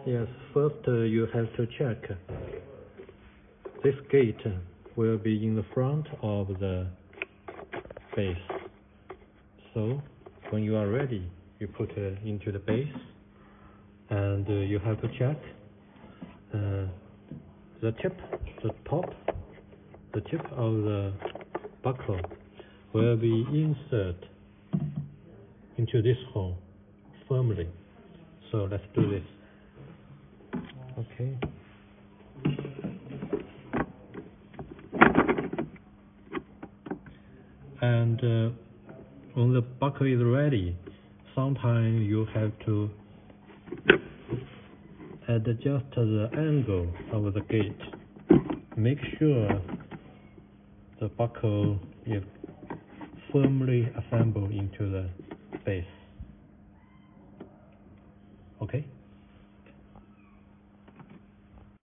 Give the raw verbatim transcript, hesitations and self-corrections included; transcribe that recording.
Yes, first uh, you have to check. This gate will be in the front of the base. So when you are ready, you put it into the base, and uh, you have to check uh, the tip, the top, the tip of the buckle will be insert into this hole firmly. So let's do this. Okay. And uh, when the buckle is ready, sometimes you have to adjust the angle of the gate. Make sure the buckle is firmly assembled into the base. Okay?